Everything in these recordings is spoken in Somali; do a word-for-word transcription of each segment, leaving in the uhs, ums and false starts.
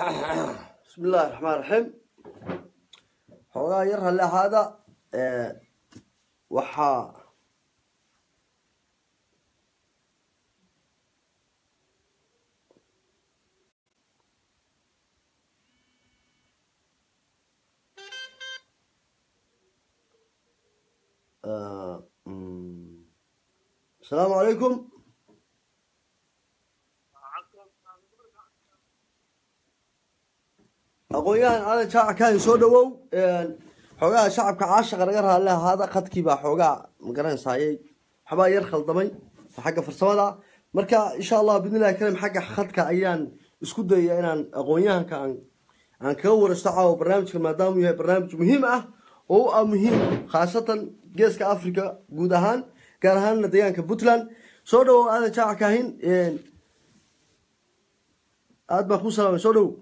بسم الله الرحمن الرحيم. حوغا يرها له هذا أه وحا أه السلام عليكم. aqoon-yahan aadan jaaca kaan soo dhawow xoogaa shacabka caashiqa naga raalleh hada qadkii baa xoogaa magaranaysaayay waxbaa yar khaldamay xagga farsamada marka insha allah bidnillahi karim xagga khadka ayaan isku dayaa inaan aqoon-yahanka aan aan kaga waraysto caawa barnaamijka maadaama uu yahay barnaamij muhiim ah oo u ah muhiim khaasatan geeska africa guud ahaan gaar ahaanna deegaanka puntland soo dhawow aadan jaaca kaahin aad baan ku salaamay soo dhawow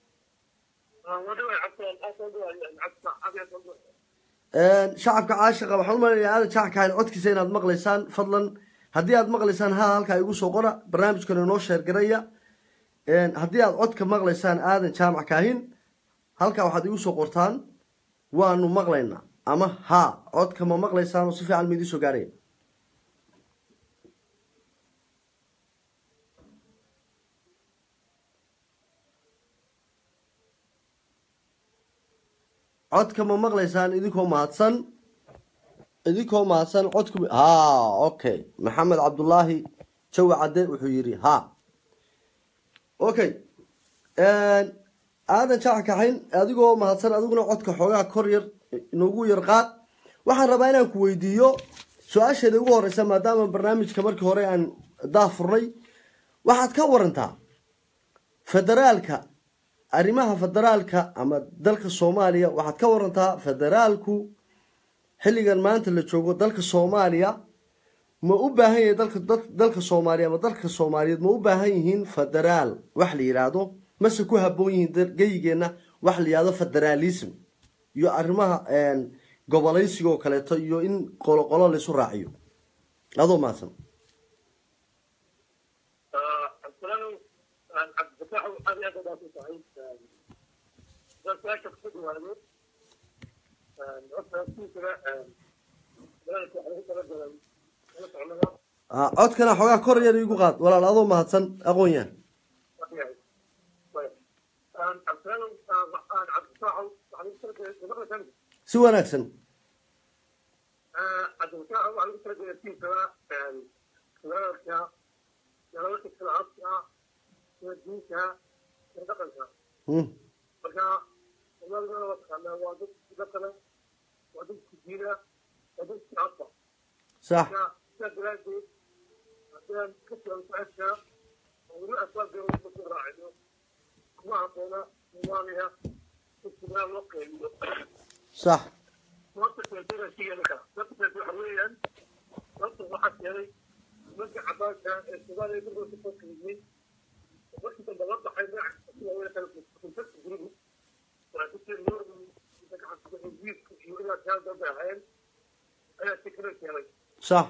shacabka caashiqa waxaan u maleynayaa aadan jaaca kaahin codkiisa inaad maqlaysaan fadlan haddii aad maqlaysaan ha halkaa igu soo qora barnaamijkan inoo sheergaraya haddii aad codka maqlaysaan aadan jaamac kaahin halkaa waxaad igu soo qortaan waanu maqlaynaa ama ha codka ma maqlaysaan oo si fiican ma idiin soo gaaraya codka ma maqlaysaan idinkoo mahadsan idinkoo mahadsan codku ha okay maxamed cabdullaahi jawi cadde wuxuu yidhi ha okay aadan jaaca kaxayn adigoo mahadsan adiguna codka xoogaa kor yar inoogu yar qaad waxaan rabaa inaan ku weydiiyo su-aasheeda ugu horeysa maadaama barnaamijka markii hore aan daafurnay waxaad ka warantaa federaalka arrimaha federaalka ama dalka soomaaliya waxaad ka warantaa federaalku xilligan maanta la joogo dalka soomaaliya ma u baahan yahay dalka dalka soomaaliya ama dalka soomaaliyeed ma u baahan yihiin federaal wax la yidhaahdo mase ku habboon yihiin geyigeenna wax la yidhahdo federaalism iyo arrimaha gobolaysiga oo kaleeto iyo in qoloqolo laysu raaciyo adoo mahadsan codkana xoogaa kor yar igu qaad walaal adoo mahadsan aqoon-yahan si wanaagsan صح صح صح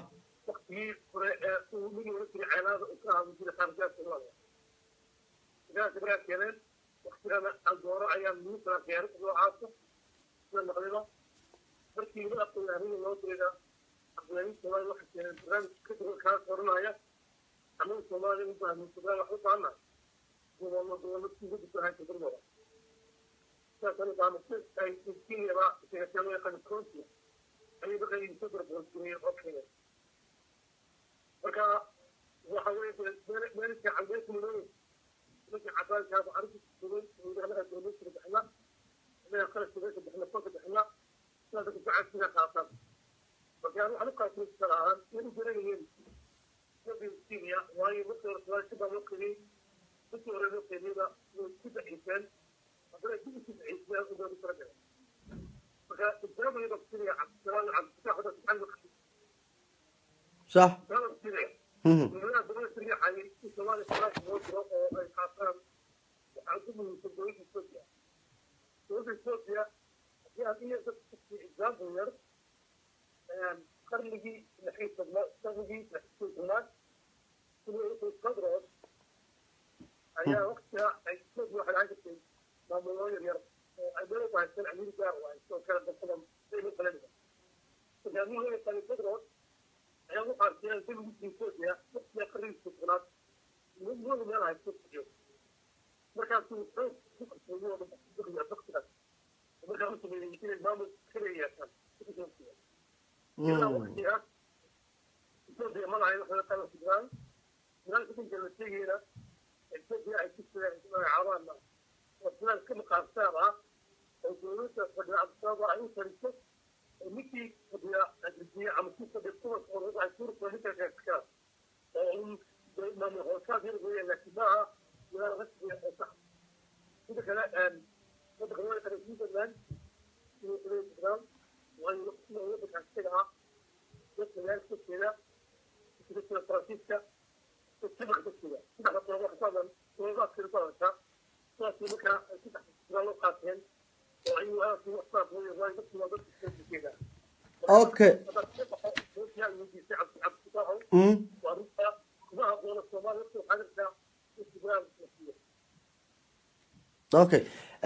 صح ayaa waqtiga ay soo waxay ahayd maamulooyin yar oo ay dowladda ku haysteen amiir gaar ah oo kala dadka ay u qaleen hogaamiyaha ay qalin fadro ayaa u qaatay in lagu diiso ya ya qarin suuqnaad muddo meel ay ku jiyo markaas uu xoog ku qabtay oo dadka dadka markaa uu sameeyay in maamul kaliya tan ila waqtiga soo deemaan ay waxa kala fikraan ولكن كنت لسيجينا الفكرة أي فكرة عوامة وفلان كم قارسارة وجلوس فدي عبد الصابع أي فريسة ومكي فدي أجلسية عم تيسا بالطورة ورضع الطورة ولكن كاسكا ما من غوصات يرغي الاجتماع ولا غسل صح كده كلا كده كلا كده كده الآن في الإنستغرام وأن يقسم ويبقى عسكرها يقسم يالك كده كده فرانسيسكا تبغى تسوي تبغى تروح مثلا تروح في الطاولة تأتي لك تفتح العلاقاتين وأيها في وسط ويا بس ما بس كذا اوكي امم اوكي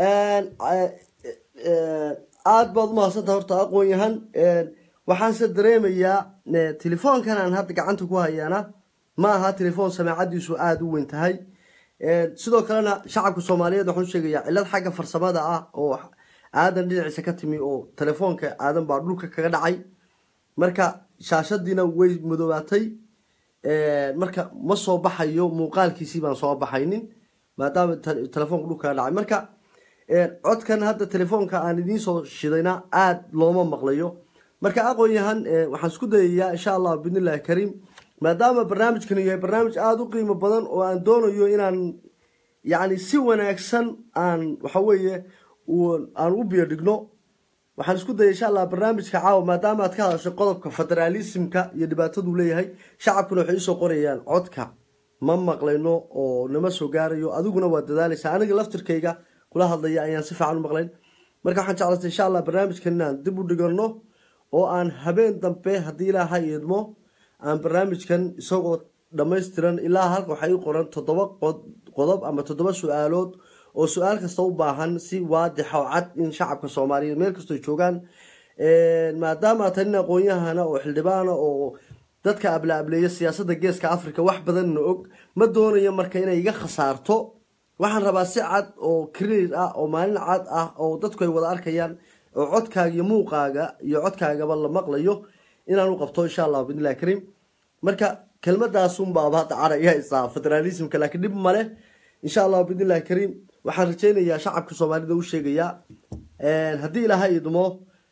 aad baad umahadsantaha horta aqoon yahan waxaan se dareemayaa telefoonkan aan hadda gacanta ku hayaana ma aha telefoon samaacadiisu aada u weyn tahay sidoo kalena shacabka soomaaliyeed waxaan u sheegayaa cilad xagga farsamada ah oo aadan dhinaciisa ka timi oo telefoonka aadan baa dhulka kaga dhacay marka shaashadiina way madoobaatay marka ma soo baxayo muuqaalkiisii baan soo baxaynin maadaama telefoonka dhulka kaga dhacay marka codkan hadda telefoonka aan idiin soo shidayna aada looma maqlayo marka aqoon yahan waxaan isku dayayaa insha allah biidnillahi kariim maadaama barnaamijkani yahay barnaamij aada u qiimo badan oo aan doonayo inaan yacni si wanaagsan aan waxa weeye aan u biyo dhigno waxaan isku dayay insha allah barnaamijka caawa maadaama aad ka hadashay qodobka federaalismka iyo dhibaataduu leeyahay shacabkuna waxay usoo qorayaan codka ma maqlayno oo nama soo gaarayo adiguna waa dadaalaysaa aniga laftirkayga kula hadlaya ayaan si fiican u maqlayn marka waxaan jeclaystay insha allah barnaamijkan inaan dib u dhigano oo aan habeen dambe haddii ilaaha idmo aan barnaamijkan isagoo dhammaystiran ilaa halka waxay u qoran toddoba qodob ama toddoba su-aalood oo su-aal kasta u baahan si waadixa oo cad in shacabka soomaaliyeed meel kastoo joogaan maadaama aad tahay nin aqoon-yahana oo xildhibaana oo dadka abla ableeya siyaasadda geeska africa wax badanna og ma doonayo marka inay iga khasaarto waxaan rabaa si cad oo clear ah oo maalin cad ah oo dadku ay wada arkayaan oo codkaaga iyo muuqaaga iyo codkaagaba la maqlayo inaan u qabto insha allah biidnillahi kariim marka kelmadaasunbaaba hadda caraya isaa federaalismka laakiin dhib male insha allah biidnillahi kariim waxaan rajaynayaa shacabka soomaalida u sheegayaa haddii ilaahay idmo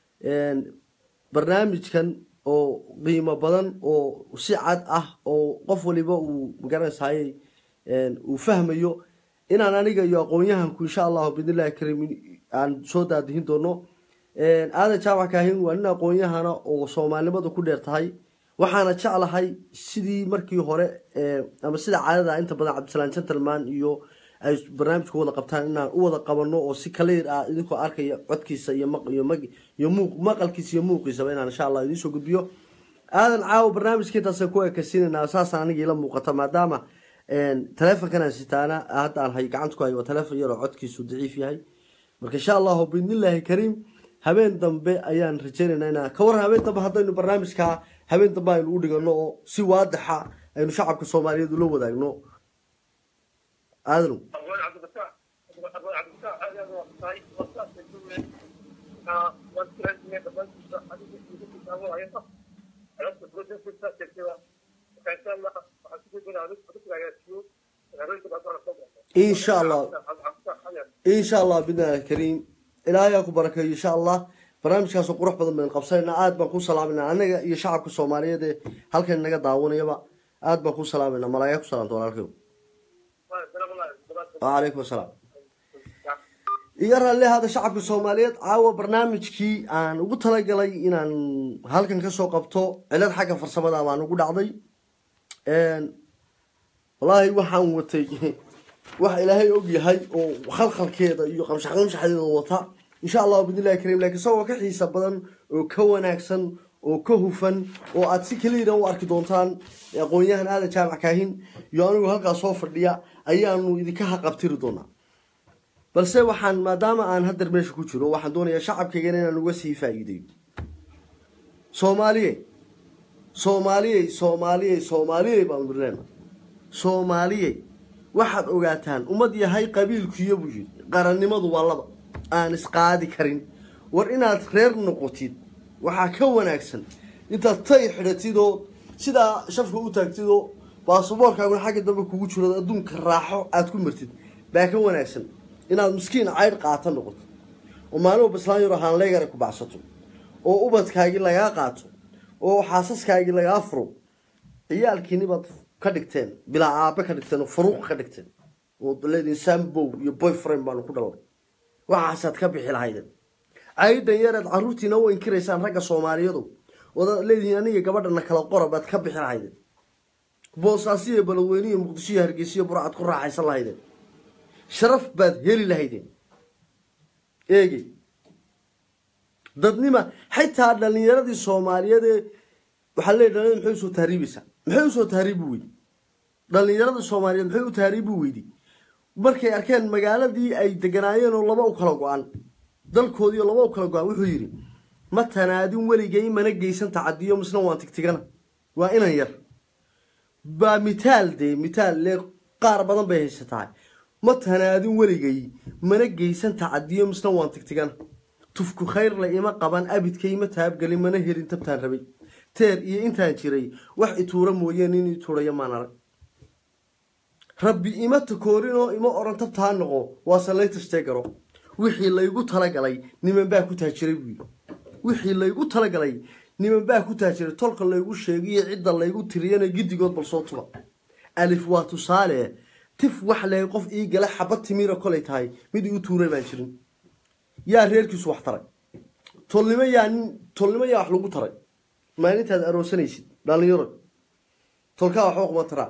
barnaamijkan oo qiimo badan oo si cad ah oo qof waliba uu magaranaysaayey uu fahmayo inaan aniga iyo aqoon-yahanku insha allahu biidnillahi kariim aan soo daadihin doono aadan jaamac kaahin waa nin aqoon-yahana oo soomaalinimadu ku dheer tahay waxaana jeclahay sidii markii hore ama sida caadada inta badan cabdisalaan gentleman iyo ay barnaamijku wada qabtaan inaan u wada qabano oo si clear ah idinkoo arkaya codkiisa iyo iyo muuq maqalkiisa iyo muuqiisaba inaan insha allah idiin soo gudbiyo aadan caawo barnaamijka intaasaan ku ekaysiinaynaa saasaan aniga ila muuqata maadaama telefonkan aan sitaana hadda aan hay gacanta ku hayo waa telefon yaroo codkiisu daciif yahay marka insha allahu biidnillahi kariim habeen dambe ayaan rajaynaynaa inaan ka waran habeen dambe haddaynu barnaamijka habeen dambe aynu u dhigano oo si waadixa aynu shacabka soomaaliyeed ula wadaagno aadanu إن شاء الله إن شاء الله بإذن الله الكريم إلهي أكو بركة إن شاء الله برنامج كاسو قروح بدن من قبصينا آد بنكون سلامنا أنا يا شعبك الصومالية دي هل كان نجا دعونا يبا آد بنكون سلامنا ملايكو سلام طول عليكم وعليكم السلام يرى اللي هذا شعبك الصومالية عاو برنامج كي أنا وقلت لك لي إن هل كان كسو قبطو إلا حاجة فرصة دا وأنا وقول عضي والله وحن وتي wax ilaahay og yahay oo khalkhalkeeda iyo qamshaxan shaxdeeda wata insha Allah bidilaahi kariim laakiin soo ka xiisa badan oo ka wanaagsan oo ka hufan oo aad si kaliya u arki doontaan aqoonyahan aad jaamac kaahin iyo anigu halkaas soo fadhiya ayaanu idinka haqabtiri doonaa balse waxaan maadaama aan hadda meesha ku jiro waxaan doonayaa shacabkayga inaan uga sii faa'iideeyo Soomaaliye Soomaaliye Soomaaliye Soomaaliye baan dirnaa Soomaaliye waxaad ogaataan ummad yahay qabiilkiyo buu qarannimadu waa laba aan isqaadi karin war inaad reer noqotid waxa ka wanaagsan intaad tay xidhatido sida shafka u taagtido baasaboorkaagu xagga dambe kugu jiro adduunka raaxo aad ku martid baa ka wanaagsan inaad miskiin cayr qaata noqoto oo maalmo baslaan yar ahaan leegar ku baxsato oo ubadkaagi laga qaato oo xaasaskaagi laga furo ciyaalkiini baad ka dhigteen bila aabe ka dhigteen oo furuq ka dhigteen oo leedin sambo iyo boyfriend baan ku dhalay waxaasad ka bixi lahaydeen aydan yareed caruurtiina oo inkiraysan ragga Soomaaliyeed oo leedin aniga gabadhana kala qorabad ka bixi lahaydeen boosaasiye balweyniyo muqdisho hargeysa burcad ku raaxaysan lahaydeen sharaf baad heli lahaydeen eegi dadnima xitaa dhalinyaradii Soomaaliyeed waxa leedahay maxay soo taariibisa maxay soo taariibu weey dhalinyarada Soomaaliyeed maxay u taariibu weeydi markay arkeen magaaladii ay deganaayeen oo laba u kala go'an dalkoodii laba u kala go'an wuxuu yiri ma tanaadin waligay mana geysan tacadiyo misna waan tigtigana waa inaan yar ba mitaal de mitaal le qaar badan bay haysataa ma tanaadin waligay mana geysan tacadiyo misna waan tigtigana tufku khayr la ima qaban abidkay ma taab galin mana helin tabtaan rabay teer iyo intaan jiray wax ituura mooyeen in ituuraya maanara rabbi ima takoorino ima oran tabtaan noqo waa salay tashtay garo wixii laygu tala galay niman baa ku taajiray wiil wixii laygu tala galay niman baa ku taajiray tolka laygu sheegay cid laygu tiriyana gidigood bal soo tuba alif waa tusaale tif wax lay qof ii gala xabad timira kolay tahay mid uu tuuray baan jirin yaa reerkiisu wax taray tolnimo yaa tolnimo yaa wax lagu taray maalintaad aroosanaysid dhalinyaro tolka wax uqma tara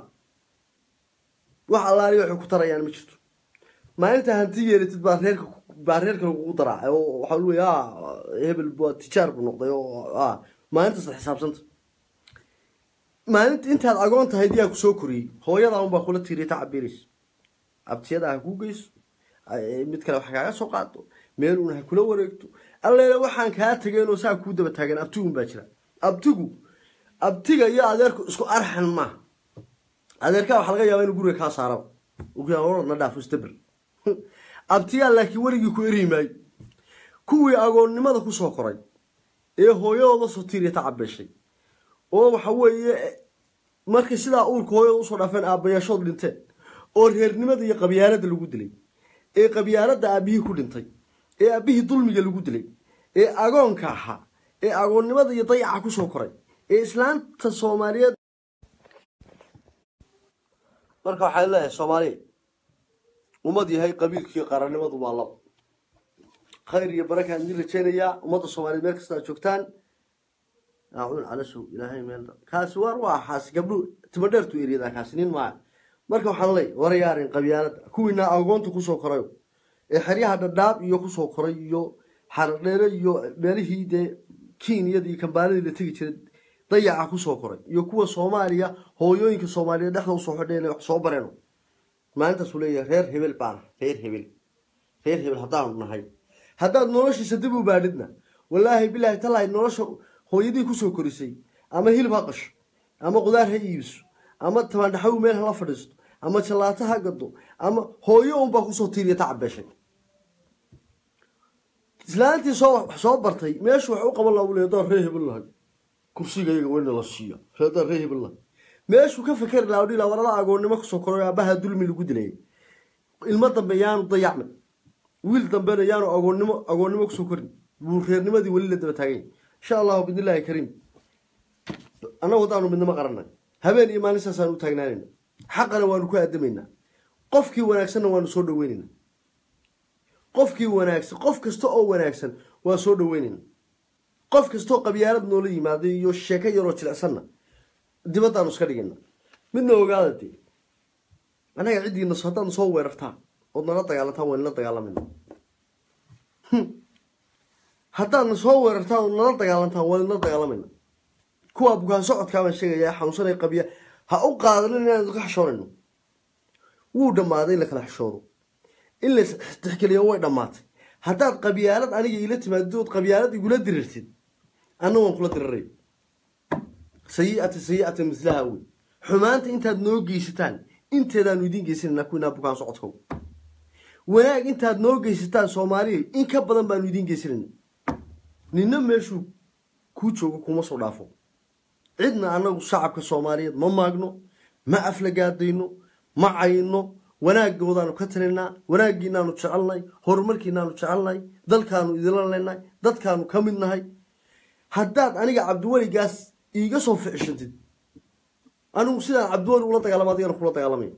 wax allaali wax ku tarayaan ma jirto maalinta hanti yeelatid baa reerka baa reerka lagu daraa oo waxa uu yaa hebel baa tijaar buu noqday oo ah maalinta sax xisaabsanta maalinta intaad agoon tahay diyaa ku soo koriyay hooyada un baa kula tiiriyay tacabiris abtiyada ku geyso mid kale wax kaaga soo qaado meel uu kula wareegto alleena waxaan ka tagay oo saa ku daba taagan abtugu baa jira abtugu abtiga iyo adeerku isku arxan ma adeerka waxa laga yaabaa inuu guriga ka saaro ugu yaawna dhaafo istabir abtiga laakiin warigi ku eriimay kuwii agoonnimada ku soo koray ee hooyadooda soo tiiriya tacabashay oo waxa weeye markii sida uurka hooyada u soo dhaafeen aabayaashood dhinteen oo reernimada iyo qabyaalada lagu dilay ee qabyaalada aabihii ku dhintay ee aabihii dulmiga lagu dilay ee agoonka ahaa ee agoonnimada iyo dayaca ku soo koray ee islaanta Soomaaliyeed marka waxa la Soomaaliyeed ummad yahay qabiilkii qarannimadu waa laba khayr iyo baraka aan rajeenaya ummadda Soomaaliyeed meel kasta joogtaan aawun ala soo ilaahay meel kaas war waa xaas gabdho timadheertu eeriyada kaasnin ma marka waxaan leeyahay warayaarin qabyaalada kuwiina agoonta ku soo koray ee xariyaha dhadhaab iyo ku soo koray iyo xardheere iyo meelihii de Kiiniyadii Kambaalada la tagi jiray dayaca ku soo koray iyo kuwa Soomaaliya hooyooyinka Soomaaliyeed dhaxda u soo xidheeyay wax soo bareeno maanta soo leeyahay reer hebel baan reer hebel reer hebel hadaan nahay hadaad noloshiisa dib u baadidna wallahi billahi talaay nolosha hooyadii ku soo korisay ama hilib haqash ama qudaar ha iibso ama tabaandhaxo meel la fadhiisto ama jalaato ha gado ama hooyo un baa ku soo tiiriya tacabashay islaantii soo soo bartay meeshu wax u qaban lahaa leedo reer hebel lahay kursiga iyaga weyn la siiyo reer reer hebel lahay meeshu ka fikir laa dhila warada agoonnimo ku soo koray aabaha dulmi lagu dilay ilma dambe yaanu dayacmay wiil dambe yaanu agoonnimo agoonnimo ku soo korin buu reernimadii wali la daba taagay insha Allah bidilaahi kariim ana wadaanu midnimo qaranay habeen iyo maalin saasaan u taagnaanayna xaqana waanu ku aadameynaa qofkii wanaagsan waanu soo dhaweynayna qofkii wanaagsan qof kasta oo wanaagsan waa soo dhaweynayna qof kasta oo qabyaalad nool yimaado iyo sheeko yar oo jilicsanna dibadaan iska dhigayna midna ogaadati anaga cidiina soo hadaan soo weerartaa oo nala dagaalantaa waan la dagaalamina hadaan soo weerartaa oo nala dagaalantaa waan la dagaalamina kuwa bukaan socodka baan sheegaya xanuunsanay qabiya ha u qaadanin inaan ka xishoonayno wuu dhamaaday in la kala xishoodo in la tixgeliyo way dhamaatay haddaad qabyaalad aniga ila timaadood qabyaalad igula dirirtid anna waan kula diriray sayi'ata sayi'ata mislaha wey xumaanta intaad noo geysataan inteedaanu idiin geysanayna kuwinaa bukaan socodkow wanaag intaad noo geysataan soomaaliya in ka badan baanu idiin geysanayna ninna meeshuu kuu joogo kuma soo dhaafo cidna annagu shacabka soomaaliyeed ma maagno ma aflagaadayno ma cayno wanaagoodaanu ka talinaa wanaaggiinaanu jecelnahay horumarkiinaanu jecelnahay dalkaanu idinla leenahay dadkaanu ka mid nahay haddaad aniga cabdiweligaas iiga soo ficishantid anigu sidaan cabdiweli ula dagaalama adigana kula dagaalamayo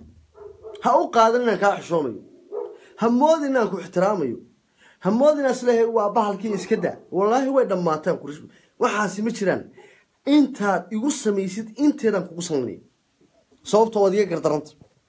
ha u qaadan inaan kaa xishoonayo ha moodin inaan ku ixtiraamayo ha moodin inaan isleeyahay waa bahalkii iska daa wallaahi way dhammaataan kuris waxaasi ma jiraan intaad igu samaysid inteedaan kugu samaynaya sababtoo waad iga gardaranta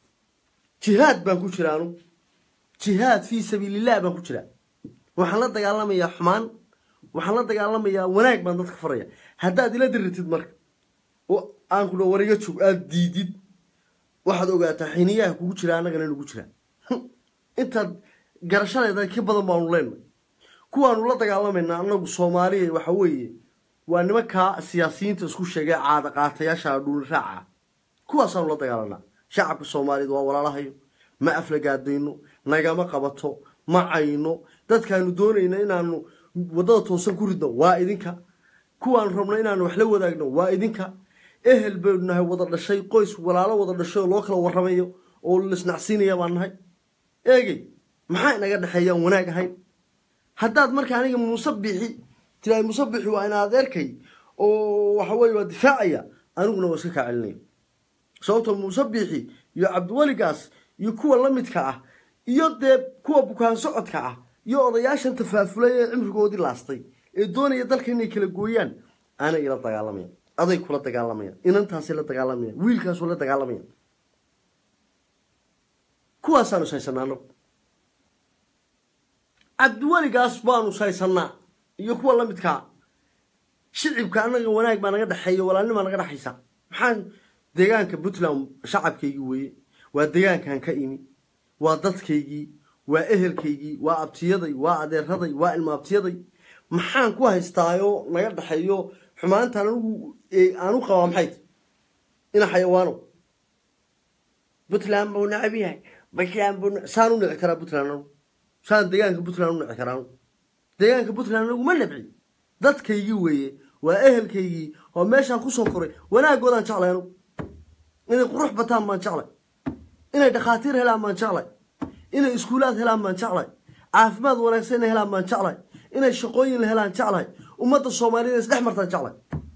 jihaad baan ku jiraa anu jihaad fii sabiilillaah baan ku jiraa waxaan la dagaalamayaa xumaan waxaan la dagaalamayaa wanaag baan dadka faraya haddaad ila dirirtid marka oo aan ku dhaw wariga joog aad diidid waxaad ogaataa xiniyaha kugu jira annagana nagu jira intaad garashadeeda ka badan baanu leenahay kuwaanu la dagaalamaynaa annagu soomaaliya waxa weeye waa nimanka siyaasiyiinta isku sheegay caada qaatayaasha dhul raaca kuwaasaanu la dagaalanaa shacabka soomaaliyeed waa walaalahayo ma aflagaadayno nagama qabato ma cayno dadkaanu doonayna inaanu wadada toosan ku ridno waa idinka kuwaanu rabno inaanu wax la wadaagno waa idinka ehel baynu nahay wada dhashay qoys walaalo wada dhashay oo loo kala warramayo oo lisnacsiinaya baan nahay eegay maxaa inaga dhexeeyaan wanaag ahayn haddaad marka aniga musabixi tiraa musabixi waa inaad arkay oo waxa weeye waa difaacaya aniguna waa iska ka celinaya sababtoo musabixi iyo cabdiweligaas iyo kuwa la midka ah iyo dee kuwa bukaan socodka ah iyo odayaashan tafaafulay ee cimrigoodii laastay ee doonaya dalka inay kala gooyaan ana ila dagaalamaya aday kula dagaalamaya inantaasi la dagaalamaya wiilkaas la dagaalamaya kuwaasaanu saysanaa cabdiweligaas baanu saysanaa iyo kuwa la midka shicibka anaga wanaag baa naga dhaxeeyo walaalnimo naga dhaxaysa maxaan deegaanka Puntland shacabkaygi weeye waa deegaankan ka imi waa dadkaygii waa ehelkaygii waa abtiyaday waa adeeraday waa ilma abtiyaday maxaan ku haystaayo naga dhaxeeyo xumaanta anigu aanu qaba maxay ina xayawaano Puntland buu nacab yahay Puntland buu saanu nici karaa Puntland saan deegaanka Puntland u nici karaa deegaanka Puntland ugu ma nabci dadkaygii weeye waa ehelkaygii oo meeshaan ku soo koray wanaagoodan jeclayno inay qurux bataan baan jeclay inay dhaqaatiir helaan baan jeclay inay iskuulaad helaan baan jeclay caafimaad wanaagsan helaan baan jeclay inay shaqooyin helaan jeclay ummadda Soomaaliyeed is dhex martaan jeclay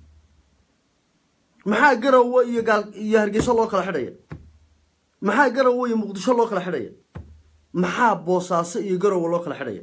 maxaa Garowe iyo gaal iyo Hargeysa loo kala xidhay maxaa Garowe iyo Muqdisho loo kala xidhay maxaa Boosaaso iyo Garowe loo kala xidhay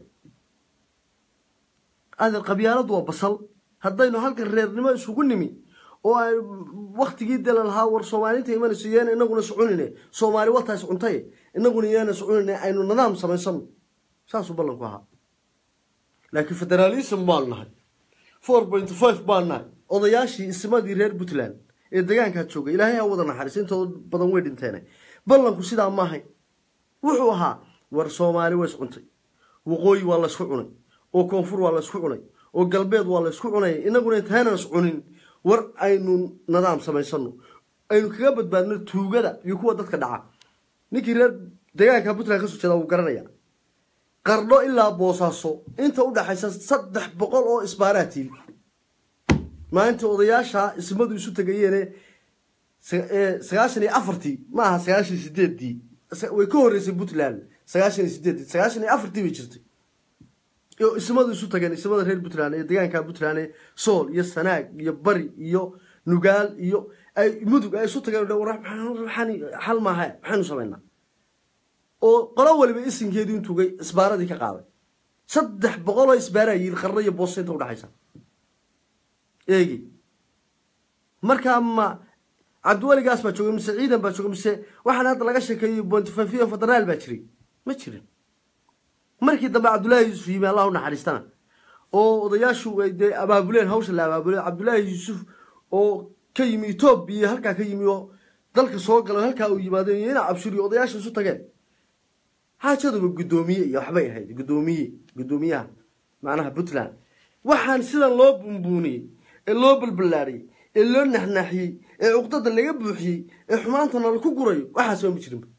adeer qabyaaladu waa basal haddaynu halkan reernimo isugu nimi oo ay waqtigii dalalaha war Soomaaliyeed imanayso yeena inaguna soconine Soomaali wataas cuntay inaguna yeena soconine aynu nidaam samaysan saas u ballan ku ahaa laakiin federalism baan nahay four point five baan nahay odayaashii ismadii reer Puntland ee deegaanka joogay ilaahay ha wada naxariis intooda badan way dhinteen ballanku sidaa ma ahay wuxuu ahaa war Soomaali way cuntay waqooyi waa la isku cunay oo koonfur waa la isku cunay oo galbeed waa la isku cunay inaguna intaana cunin war aynu nidaam samaysano aynu kaga badbaadno tuugada iyo kuwa dadka dhaca ninkii reer deegaanka Puntland ka soo jeeda uu garanaya qardho ilaa Boosaaso inta u dhaxaysa saddex boqol oo isbaaraatiil maanta odayaasha ismadu isu tagayeen sagaashan iyo afartii ma aha sagaashan iyo sideedii way ka horeysay Puntland sagaashan iyo sideedii sagaashan iyo afartii way jirtay iyo ismadu isu tageen ismada reer Puntland ee deegaanka Puntland Sool iyo Sanaag iyo Bari iyo Nugaal iyo ay mudug ay isu tageen waxaan xal ma aha waxaan sameynaa oo qolo waliba isinkeedu intuu gay isbaaradii ka qaaday saddex boqol oo isbaarayay qarno iyo Boosaaso u dhaxaysa eegi marka ma cabdiweligaas baa joogay mise ciidan baa joogay mise waxaan hadda laga sheekeeyay point five federaal baa jiray ma jirin markii dambe Cabdullaahi Yuusuf yimi Allah u naxariistana oo odayaashu ay abaabuleen hawsha la abaabulay Cabdullaahi Yuusuf oo ka yimi Itoobiya halka ka yimi oo dalka soo galay halka uu yimaadeen ina abshiri odayaasha isu tageen haajadu gudoomiye iyo waxbay ahayd gudoomiye gudoomiyaha macnaha Puntland waxaan sidan loo bumbuuniyay ee loo balbalaariyay ee loo naxnaxiyay ee uqdada laga buuxiyay ee xumaantana la ku gurayo waxa soo ma jirin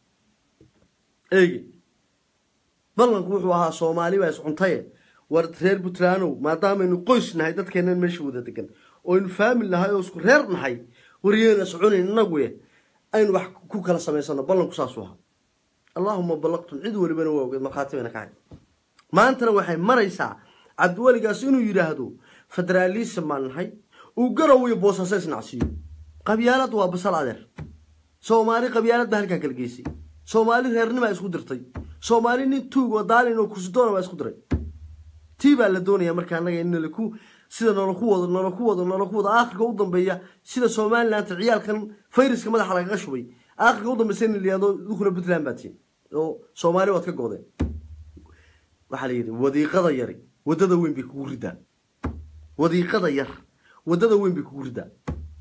eegi ballanku wuxuu ahaa Soomaali baa is cuntay war reer Puntland maadaama aynu qoysnahay dadkeena meesha wada degan oo aynu family nahay oo isku reer nahay wariyeen soconin inagu aynu wax ku kala sameysano ballanku saas waxa Allahumma ballaqtum cid walibana waa ogad maqaatibana ka hay maantana waxay maraysaa Cabdiwaligaas inuu yiraahdo federalism ma nahay uu garow iyo boosaasays nacsiyo qabyaalad waa basal adeer Soomaali qabyaalad baa halka kala geysay Soomaali reernima isku dirtay Soomaali nin tuug oo daalin oo kursi doona waa isku diray tiiba la doonaya marka anaga in la ku sida nolol ku wada nolol ku wada nolol ku wada aakhirka u dambeeya sida Soomaaliland ciyaalkan fayraska madaxa laga shubay aakhirka u dambeeyay in la yiraahdo dukhula Puntland baatiin oo Soomaali wad ka go'day waxa la yiri wadiiqada yari wadada weyn bi kugu ridaa wadiiqada yar wadada weyn bi kugu ridaa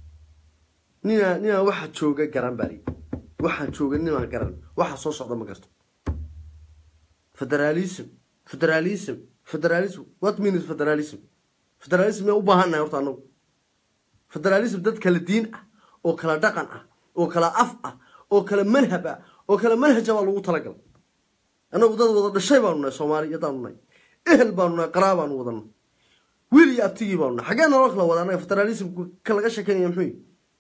nina nina waxa jooga garan bari waxa jooga nina garan waxa soo socda ma garto federalism federalism federalism what means federalism federalism ma u baahanay horta anagu federalism dad kala diin ah oo kala dhaqan ah oo kala af ah oo kala manhab ah oo kala manhaj ah lagu talagal anagu dad wada dhashay baanu nahay Soomaali yadaan nahay ehel baanu nahay qaraab baanu wadana wiil iyo abtigi baanu nahay xageen nolol kala wada anaga federalism ka laga shaqeynaya muxuu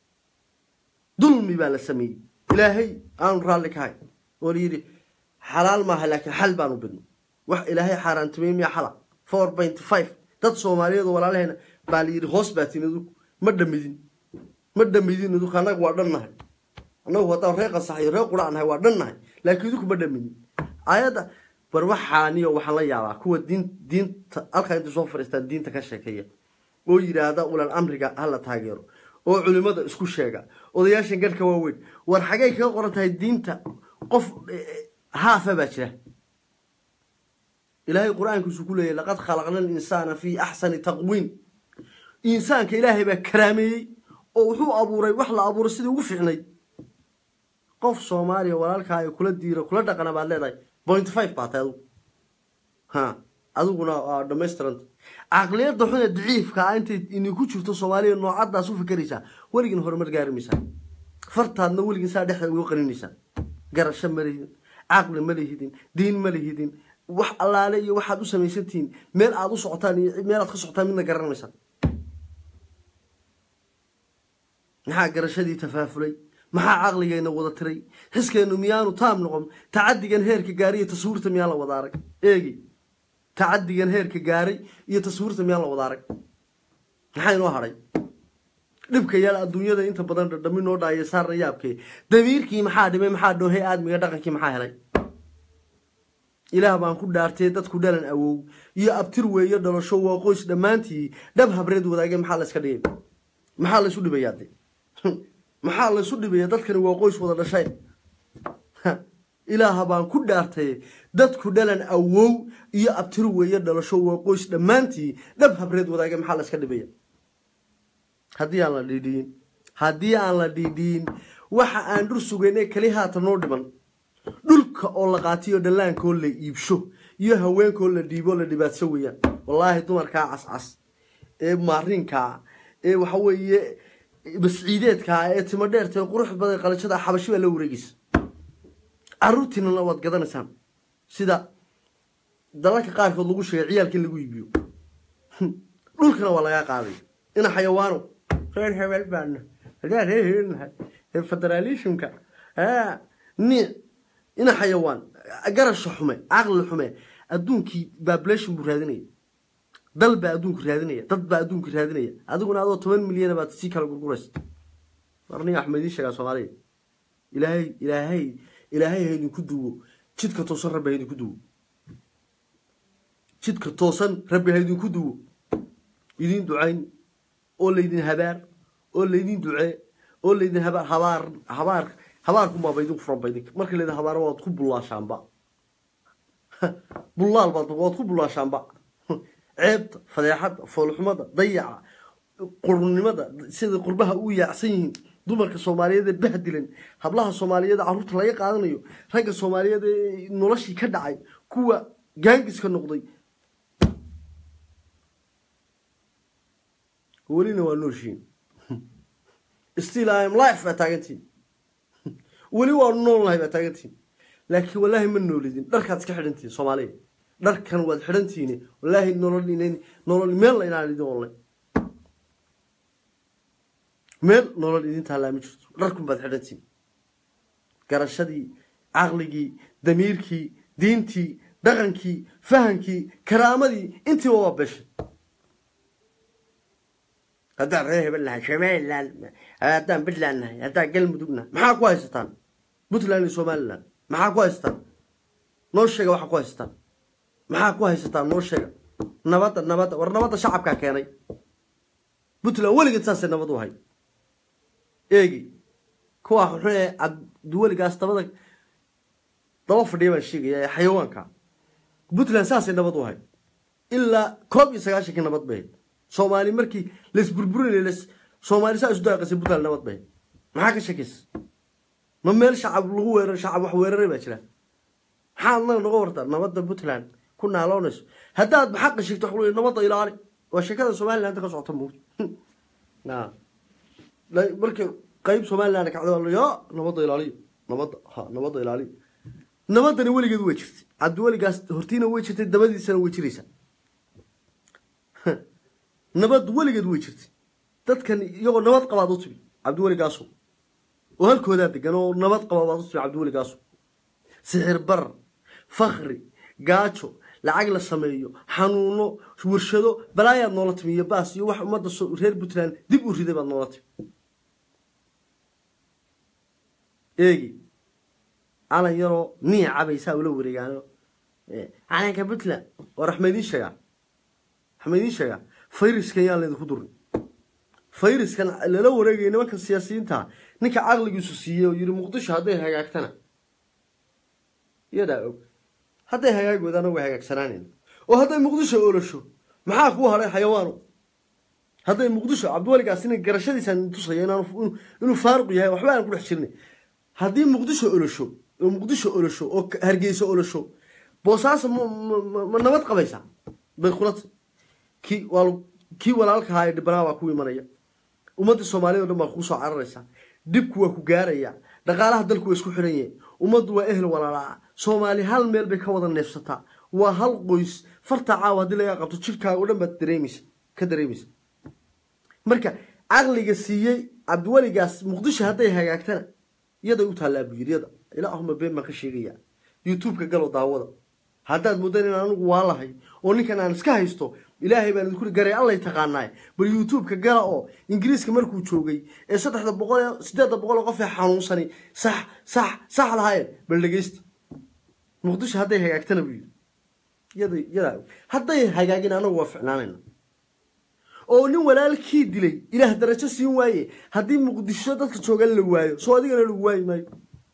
dulmi baa la sameeyay ilaahay aan raali ka hay oo yiri xalaal ma aha laakiin xal baanu bidno wax ilaahay xaaraantimay miya xala four point five dad Soomaaliyeed walaalaheena baa la yiri hoos baatinadu ma dhamidin ma dhamidin adu kanaga waa dhannahay anagu wada reeqa saxay reeq quraanahay waa dhannahay laakiin idu kuma dhamidin ayada bar waxaaniyo waxaan la yaabaa kuwa diin diinta halka inta soo fariistaan diinta ka sheekeeya oo yiraahdo ulal amriga hala taageero oo culimada isku sheega odayaashan garka waaweyn war xagay ka qoran tahay diinta qof haafa baa jira إلهي القرآن كسكولي لقد خلقنا الإنسان في أحسن تقويم إنسان كإلهي بكرامي أو هو أبو ري وحلا أبو رسيدي وفعني قف صومالي ولا لك هاي كل الديرة كل دقنا بعد لي بوينت فايف بعتادو ها أدو قلنا دمسترنت عقلية ضحنا ضعيف كأنت إني كنت شفت صومالي إنه عدى سوف كريسة ولكن هرمت جاري مثال فرت هذا ولكن سادح ويقرن نسان جرى الشمالي عقل مليهدين دين مليهدين wax allaale iyo waxaad u sameeysantiin meel aad u socotaan iyo meel aad ka socotaan midna garanaysan maxaa garashadii tafaafulay maxaa aqligeena wada tiray xiskeenu miyaanu taam noqon taadigan heerka gaariyo tasawirta miyaa la wada arag eegi taadigan heerka gaari iyo tasawirta miyaa la wada arag maxay noo haray dhibka yaal adduunyada inta badan dhadhamin noo dhaayay saarna yaabkee damiirkii maxaa dhimay maxaa dhoohay aadmiga dhaqankii maxaa helay ilaah baan ku dhaartay dadku dhalan awow iyo abtir weeyo dhalasho waa qoys dhamaantii dhab habreed wadaagay maxaa la iska dhigay maxaa la isu dhibayaade maxaa la isu dhibaya dadkani waa qoys wada dhashay ilaah baan ku dhaartay dadku dhalan awow iyo abtir weeyo dhalasho waa qoys dhamaantii dhab habreed wadaagay maxaa la iska dhibaya hadii aan la dhidhiin hadii aan la dhidhiin waxa aan dur sugeynay kali haatan noo dhiman dhulka oo la qaatiyo dhalaanka la iibsho iyo haweenka la dhiibo la dhibaatso weeyaan wallahi dumarka cascas ee maarinka ee waxa weeye basciideedka ee timo dheertay qurux badan qalajada xabashi baa la wareegis aruutina la wad gadanaysaan sida dalalka qaarkood lagu sheegay ciyaalkii lagu iibiyo dhulkana waa laga qaaday ina xayawaano reer hebel baan reer reer federalismka ah ni ina xayawaan garash xume aqal xume adduunkii population buu raadinaya dal baa adduunku raadinaya dad baa adduunku raadinaya adiguna adoo toban milyan baad si kala gurguraysa marni axmedi sheega Soomaaliya ilaahay ilaahay ilaahay haydu ku duwo jidka toosan rabbi haydu ku duwo jidka toosan rabbi haydu ku duwo idin ducayn oo leedin habaar oo leedin ducee oo leedin habaar habaar habaar habaarku ma baydin furan baydin marka leedahay habaar waad ku bulaashaanba bulaal baad waad ku bulaashaanba ceebta fadeexada foolxumada dayaca qurnimada sida qurbaha u yaacsan yihiin dumarka Soomaaliyeed ee bahdilan hablaha Soomaaliyeed carruurta laga qaadanayo ragga Soomaaliyeed ee noloshii ka dhacay kuwa gaangiska noqday ولينا ونوشين still I am life أتاعتي ولي ونون لايف أتاعتي لكن والله من نولدين درك هتسك حرنتي صومالي درك كان واد حرنتيني والله نورلي نين نورلي ميل لينا على دون والله ميل نورلي دين تهلا ميشت دركم باد حرنتي قرشدي عقلي دميركي دينتي دغنكي فهنكي كرامتي انتي وابش هذا رهيب الله شمال لا هذا بدلنا هذا قلب دبنا ما حق وايستان بطلان سومالنا ما حق وايستان نوشيغا waxa ku haystaan maxaa ku haystaan noosheega nabad nabad war nabad shacabka keenay butlan waligeed saas nabad u hay eegi kuwa xuree duwaligaas tabada daba fadhiya baan sheegaya xayawaanka butlan saas nabad u hay illa koob iyo sagaashan nabad bay Soomaali markii lees burburinay lees Soomaali saa isu daaqasay butlan nabad bay maxaa ka shakis ma meel shacab lagu weerar shacab wax weeraray baa jira حالنا نغورتا نبض بوتلان كنا لونس هداد بحق شيء تحولي نبض إلى وشكل سومال اللي أنت قصة تموت نعم لا بركي قريب سومال اللي أنا قاعد أقول يا نبض إلى نبض ها نبض إلى نبض أنا ولي قد وجهت عبد ولي قاس هرتينا وجهت الدبادي سنة وجريسة نبض ولي قد وجهت تذكر يقول نبض قواضوتي عبد ولي قاسو وهالكودات كانوا نبض قواضوتي عبد ولي قاسو سحر بر فخري قاتشو لعقل السمايو حنونو ورشدو بلايا نولتمي باس يو wax umada soo reer Puntland dib u riday bad noolati eegi ala yaro ni cabaysa wala wareegano ee ana ka Puntland war Axmedin shaga Axmedin shaga fayriskan yaa leeyahay ku durin fayraskan la wareegay nimanka siyaasiyiinta ninka aqligiisu siiyay oo yiri Muqdisho haday hagaagtana يدا هذا هياج ودانا وهياج سنانين وهذا مقدسه أولشوا معاه هو هذا حيوانه هذا مقدسه عبد الولي قاسين قرشدي سن تصينا إنه فارق يا وحبان كل حشرني هذه مقدسه أولشوا ومقدسه أولشوا أو هرجيسه أولشوا بوساس من نبض قبيسة بالخلاص كي وال كي والالك هاي دبنا وكوي مريا ومد الصومالية لما خوصوا عرسة دبك وكجارية دقالها دلكو يسكو حرية ومد وأهل ولا لا صومالي هل ميل بكوض النفستا وهل قيس فرتعا ودي لا يقطو تشيلكا ولما تدريميس كدريميس مركا عقلي قاسيي عبد الولي قاس مقدش هداي هاغاغتنا يدا u taala biyir yada ila ahma been ma ka sheegaya youtube ka galo daawada hadaad mudan anigu waa lahay oo ninkan aan iska haysto ilaahay baan idinku garay Allah taqaanay bal youtube ka gala oo ingiriiska markuu joogay ee saddex boqol siddeed boqol qof ee xanuunsani sax sax sax lahayn bal dhageysta muqdisho haday hagaagtana biyir yada yada haday hagaagin anagu waa ficnaanayna oo nin walaalkii dilay ilaah darajo siin waaye hadii muqdisho dadka joogan la waayo soo adigana lagu waayi maayo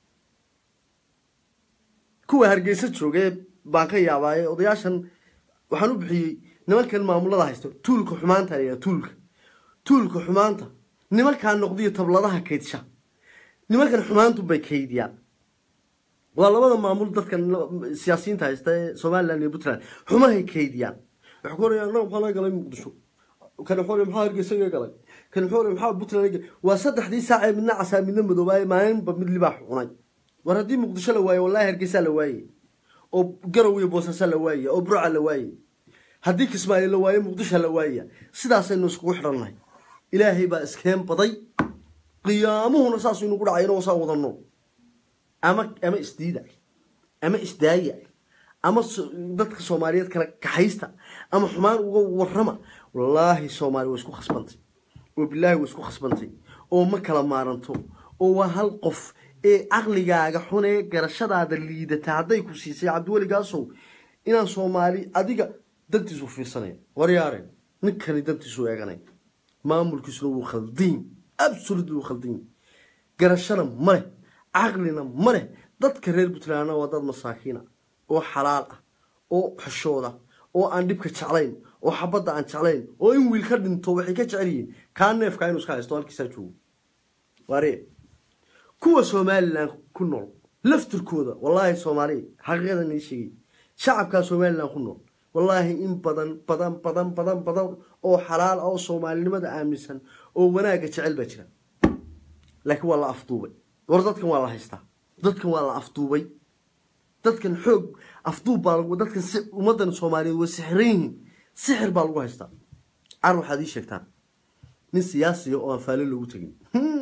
kuwa hargeysa joogay baan ka yaabay odayaashan waxaan u bixiyay nimankan maamulada haysto tuulka xumaanta iyo tuulka tuulka xumaanta nimanka noqdiyo tabladaha kaydsha nimankan xumaantu bay kaydiyaan waa labada maamul dadkan siyaasiyiinta haysta Soomaaliland iyo Puntland xumahay kaydiyaan wax ku reeyaan nooc kala galay muqdisho كان حوري محا هرجيسا قالay كان حوري محا Puntland waa saddexdii saac ee midna casaamidna madoobay maalin ba mid libaax cunay war hadii muqdisho la waayo wallahi hargeysa la waayay oo garow boosasa la waayay oo burca la waayay hadii Kismaayo la waayo muqdisho la waayay sidaas aynu isku xirnay ilaahay ba iskeen baday qiyaamuhuna saas inuu ku dhacay inuu soo wadano ama ama isdiida ama isdaaya ama dadka Soomaaliyeed kala kaxaysta ama xumaan uga warrama والله Soomaali way isku khasbantay oo billahi way isku khasbantay oo ma kala maaranto oo waa hal qof ee aqligaaga xun ee garashadaada liidata haday ku siisay Cabdiwali Gaasow inaan Soomaali adiga dantiisu fiirsanay waryaareen ninkani dantiisu eeganay maamulkiisu uu khaldin absolutely uu khaldin garashana ma leh aqlina ma leh dadka reer Puntland waa dad masaakiina oo xalaal ah oo xishooda oo aan dhibka jeclayn oo xabadda aan jeclayn oo in wiil ka dhinto waxay ka jecel yihiin kaa neefka inuu iska haysto halkiisaa joogo waree kuwa Somaliland ku nool laftirkooda wallahi Soomaali xaqiiqadan ii sheegay shacabka Somaliland ku nool wallahi in badan badan badan badan badan oo xalaal oo Soomaalinimada aaminsan oo wanaaga jecel ba jira laakiin waa la afduubay war dadkan waa la haystaa dadkan waa la afduubay dadkan xoog afduub baa lagu dadkan si ummadan Soomaaliyeed way sixireen sixir baa lagu haystaa ar waxaad ii sheegtaan nin siyaasi oo aan faalo lagu tagin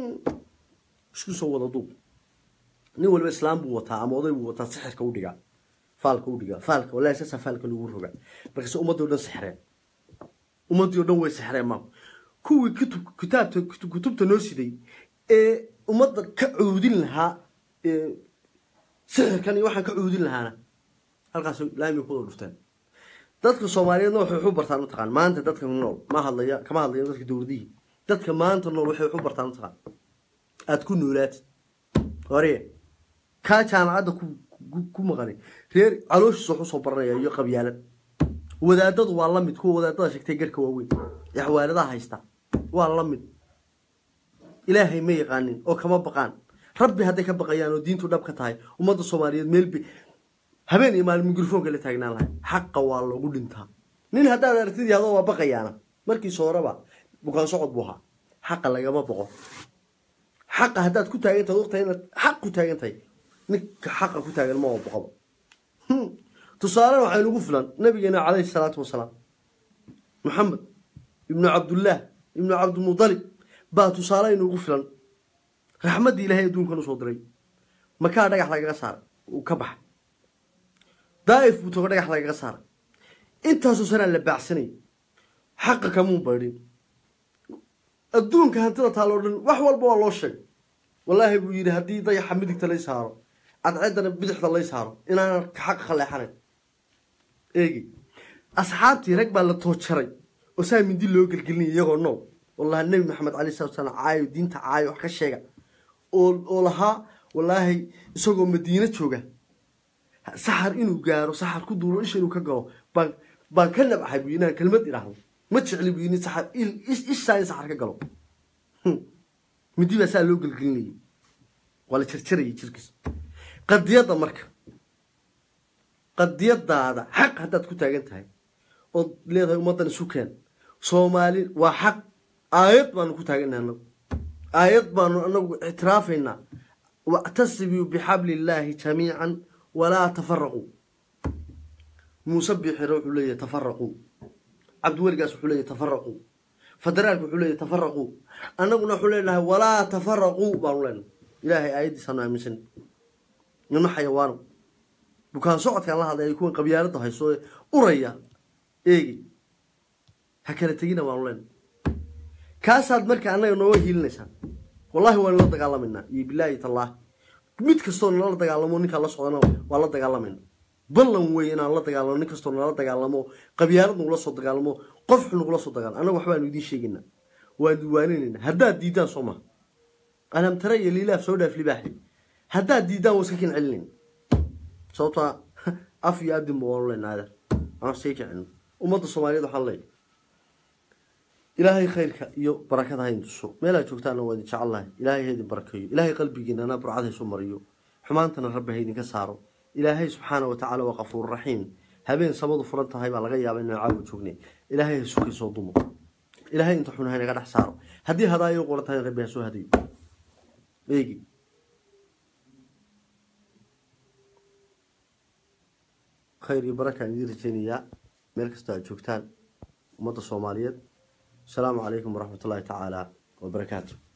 isku soo wada duub nin walba islaam buu wataa ama oday buu wataa sixirka u dhigaa faalka u dhigaa faalka wala asaas faalka lagu roga markaas ummadoo dhan sixireen ummadoo dhan way sixireen ma kuwii kutub kitaabta kutubta noo siday ee ummadda ka cuudin lahaa ee sixirkan iyo waxaan ka cuudin lahaana halkaas laami ku dhufteen dadka Soomaaliyeedna waxay u bartaan taqaan maanta dadka nool ma hadlaya kama hadlayo dadka dawladii dadka maanta nool waxay u bartaan taqaan aad ku noolaad hore ka jaamacada ku ku maqanay reer caloosh soo soo baranaya iyo qabyaalad wadaadadu waa la mid kuwa wadaadada sheegtay garka waaweyn yaxwaalada haysta waa la mid ilaahay ma yaqaanin oo kama baqaan rabbi haday ka baqayaan oo diintu dhab ka tahay ummadda Soomaaliyeed meelbi habeen iyo maalin mikrofoonka la taagnaan lahay xaq waa loogu dhintaa nin hadaad aragtid yaado waa baqayaana markii soo raba bukaan socod buuha xaq laga ma baqo حق هدات كنت هاي أنت وقتها هنا حق كنت هاي أنت نك حق كنت هاي الماء بقبض تصارع على قفلا نبينا عليه الصلاة والسلام محمد ابن عبد الله ابن عبد المطلب با تصارع قفلا رحمة إلهي دون كانوا صدري مكان رجع لك قصار وكبح دايف بتوقع لك قصار أنت سوسنا اللي بعسني حقك مو بردين الدون كانت تطالعون وحول بوا شيء والله بيجي هدي ضيع حمدك تلي سهر عد عندنا بدح تلي سهر إن أنا حق خلي حرك إيجي أصحابتي ركبة للتوتشري وسام من دي اللي يقول قلني يقول نو والله النبي محمد عليه الصلاة والسلام عاي ودين تعاي وحكي شيء أول أولها والله سوق مدينة شوجة سحر إنه جار وسحر كدور إيش إنه كجار بان بان كلم حبينا كلمة إلههم ما تشعلي بيني سحر إيش إيش ساين سحر كجلو مدي بس لو قلقلني ولا تشرشري تشركس قد يضا مرك قد يضا هذا حق حتى تكون تاجنت هاي وليه ومدن سكان صومالي وحق آيات ما نكون تاجنا أنا آيات ما أنا اعترافنا واعتصموا بحبل الله جميعا ولا تفرقوا مسبح روح لي تفرقوا عبد الورقاس حلي تفرقوا فدرالك حلي تفرقوا أنا قلنا حلي لها ولا تفرقوا بقولنا إلهي أيدي صنع مسن من حيوان بكان صعد كان الله هذا يكون قبيلته هاي سوي أريا إيجي هكذا تجينا بقولنا كاسد مركا أنا ينوه هيلنسا والله هو اللي دق الله منا يبلاي الله ميت كستون الله دق الله مونك الله صعدنا والله دق الله منا بلن وين الله دقالمو نكستو نلا دقالمو قبيارد نولا سو دقالمو قف نولا سو دقال انا waxba aan idin sheegina waan diiwaanina hadaa diidaan Soomaa ana mtaray liilaaf soo dhaaf libaaxi hadaa diidaan wasakin cilin sababta af iyo adim walaalaynaa ana sheekeen umada Soomaaliyeed waxa leeyahay ilaahay khayrka iyo barakada hayn tuso meel ay joogtaan waa idin jecelahay ilaahay idin barakeeyo ilaahay qalbigiina ana burcad hayso mariyo xumaantana rabbi idin ka saaro إلهي سبحانه وتعالى وغفور رحيم هبين صمد فرنتها هاي بالغيا بين عاود شوقني إلهي سكي صوضمه إلهي أنت حنا هنا قاعد حساره هدي هدايا وقولت هاي ربي يسوع هدي بيجي خير بركة ندير الجنية ملك استاذ شوكتان ومدة الصومالية السلام عليكم ورحمة الله تعالى وبركاته.